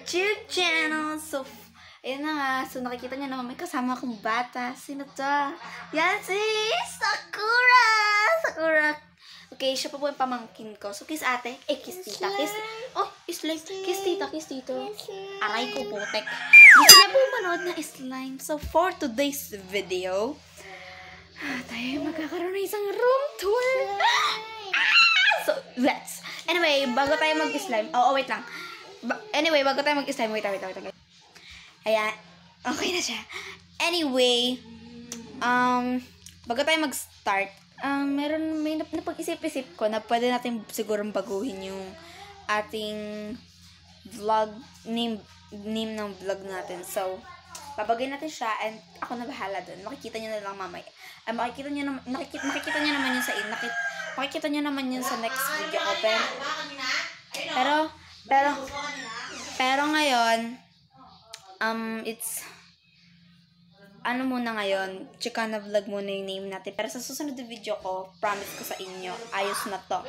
YouTube channel. So, ayun na nga. So, nakikita niyo naman may kasama akong bata. Sino to? Yan si Sakura! Sakura. Okay, siya pa po yung pamangkin ko. So, kiss ate. Kiss tita. Kiss. Oh, slime. Kiss tita. Kiss tito. Aray ko, putek. Gusto niya po manood na slime. So, for today's video, tayo magkakaroon ng isang room tour. So, let's. Anyway, bago tayo mag-slime. Wait lang. Anyway, bago tayo mag-slime. Wait. Ayan. Okay na siya. Anyway, bago tayo mag-start, may napag-isip-isip ko na pwede natin sigurong baguhin yung ating vlog, name ng vlog natin. So, babagay natin siya and ako na bahala dun. Makikita nyo na lang mamaya. Makikita nyo naman yun sa makikita nyo naman yun sa next video ko. Pero ngayon, it's ano muna ngayon, Chicana vlog muna yung name natin. Pero sa susunod na video ko, promise ko sa inyo, ayos na to.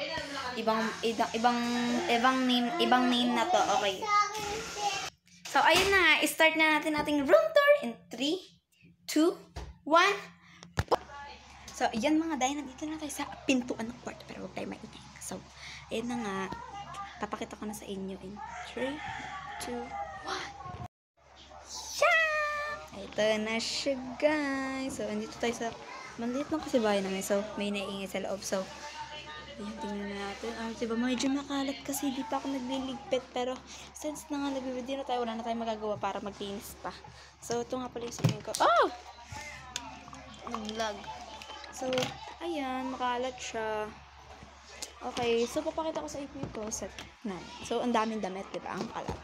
Ibang name na to. Okay. So, ayun na nga. I-start na natin ating room tour in 3, 2, 1. So, yan mga day, nandito na tayo sa pintuan ng kwarto. Pero huwag tayo maingay. So, ayun na nga. Papakita ko na sa inyo in 3, 2, 1. Ito na siya, guys. So, andito tayo sa maliit lang kasi bahay namin. So, may naiingay sa loob. So, ayan, tingnan natin. Diba, medyo makalat kasi di pa ako nagliligpit. Pero, since na nga nagbibideo na tayo, wala na tayong magagawa para maglinis pa. So, ito nga pala yung sabihin ko. Oh! Nag-vlog. So, ayan, makalat siya. Okay, so, papakita ko sa inyo ko set na. So, ang daming damit, diba? Ang kalat.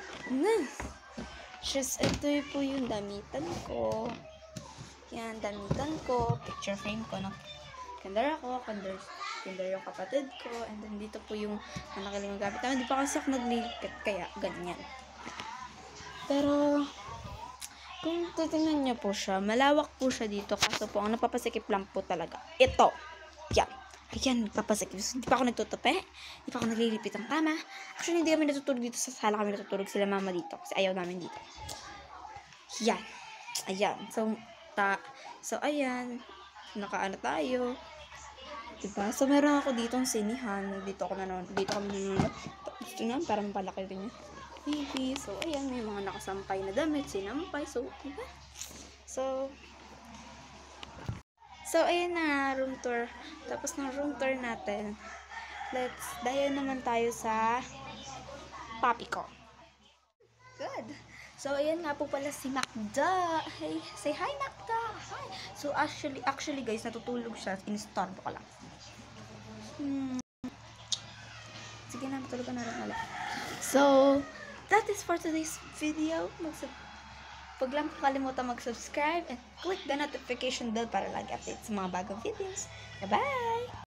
Just, ito po yung damitan ko. Yan, damitan ko. Picture frame ko. Kandar ako. Kandar yung kapatid ko. And then, dito po yung nakalimang gamit. Hindi pa kasi ako naglilipit. Kaya, ganyan. Pero, kung titingnan nyo po siya, malawak po siya dito. Kaso po, ang napapasikip lang po talaga. Ito. Yan. Ayan, nagpapasikip. Hindi pa ako nagtutupi. Hindi pa ako naglilipit ng kama. Actually, hindi kami natutulog dito sa sala. Kami natutulog sila mama dito. Kasi ayaw namin dito. Yan. Ayan. So, ayan. Nakaano tayo. Diba? So, meron ako ditong sinihan. Dito kami nanonood. Gusto nga, parang palaki rin yung TV. So, ayan. May mga nakasampay na damit. Sinampay. So, diba? So, ayan na, room tour. Tapos ng room tour natin, dayo naman tayo sa papi ko. Good. So, ayan nga po pala si Macda. Hey, say hi, Macda. Hi. So, actually guys, natutulog siya. Inistorbo ko lang. Sige na, matulog ka na rin ulit. So, that is for today's video. Huwag lang kakalimutan mag-subscribe and click the notification bell para lagi update sa mga bagong videos. Bye-bye!